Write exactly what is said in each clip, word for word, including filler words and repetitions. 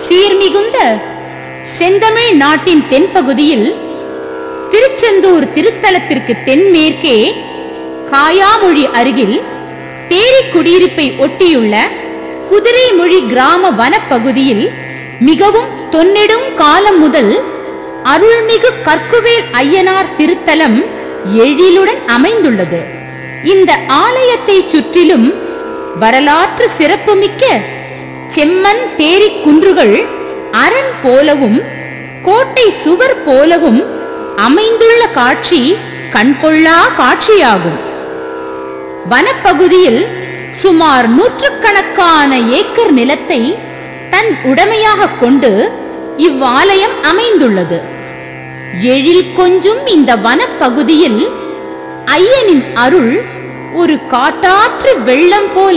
சீர்மிகுந்த செந்தமிழ் நாட்டின் தென்பகுதியில் திருச்செந்தூர் திருத்தலத்திற்கு தென்மேற்கே காயாமொழி அருகில் தேரி குடியிருப்பை ஒட்டியுள்ள குதிரைமொழி கிராம வனப்பகுதியில் மிகவும் தொன்னெடும் காலம் முதல் அருள்மிகு கற்குவேல் ஐயனார் திருத்தலம் எழிலுடன் அமைந்துள்ளது. இந்த ஆலயத்தை சுற்றிலும் வரலாற்று சிறப்புமிக்க செம்மண் தேரி குன்றுகள் அரண் போலவும் கோட்டை சுவர் போலவும் அமைந்துள்ள காட்சி கண்கொள்ளா காட்சியாகும். வனப்பகுதியில் சுமார் நூற்றுக்கணக்கான ஏக்கர் நிலத்தை தன் உடைமையாக கொண்டு இவ்வாலயம் அமைந்துள்ளது. எழில் கொஞ்சும் இந்த வனப்பகுதியில் ஐயனின் அருள் ஒரு காட்டாற்று வெள்ளம் போல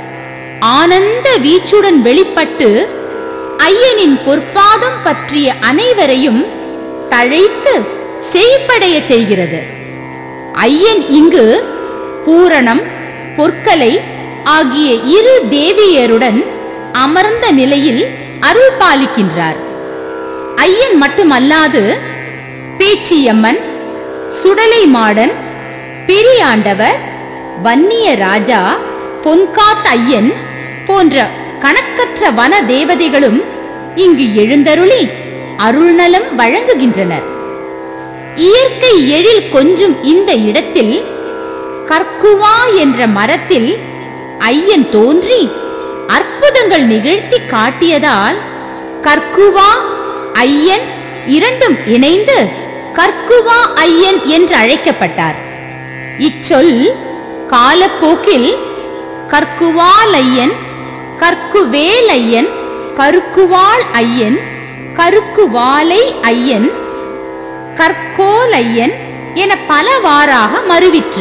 ஆனந்த வீச்சுடன் வெளிப்பட்டு ஐயனின் பொற்பாதம் பற்றிய அனைவரையும் தழைத்து செழிப்படைய செய்கிறது. ஐயன் இங்கு பூரணம், பொற்கலை ஆகிய இரு தேவியருடன் அமர்ந்த நிலையில் அருள் பாலிக்கின்றார். ஐயன் மட்டுமல்லாது பேச்சியம்மன், சுடலை மாடன், பெரியாண்டவர், வன்னிய ராஜா, பொன்காத் ஐயன் போன்ற கணக்கற்ற வன தேவதைகளும் இங்கு எழுந்தருளி அருள்நலம் வழங்குகின்றனர். இயற்கை எழில் கொஞ்சும் இந்த இடத்தில் கற்குவா என்ற மரத்தில் ஐயன் தோன்றி அற்புதங்கள் நிகழ்த்தி காட்டியதால் கற்குவா ஐயன் இரண்டும் இணைந்து கற்குவா ஐயன் என்று அழைக்கப்பட்டார். இச்சொல் காலப்போக்கில் கற்குவால் ஐயன், கற்குவேல் ஐயன், கருக்குவாள் ஐயன், கருக்குவாலை ஐயன், கற்கோல் ஐயன் என பலவாறாக மறுவிற்று.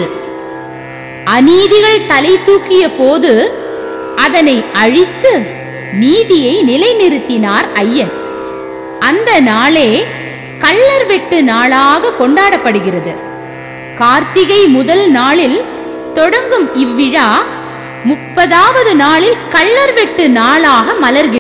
அநீதிகள் தலை தூக்கிய போது அதனை அழித்து நீதியை நிலைநிறுத்தினார் ஐயன். அந்த நாளே கள்ளர் வெட்டு நாளாக கொண்டாடப்படுகிறது. கார்த்திகை முதல் நாளில் தொடங்கும் இவ்விழா முப்பதாவது நாளில் கள்ளர் வெட்டு நாளாக மலர்கிறது.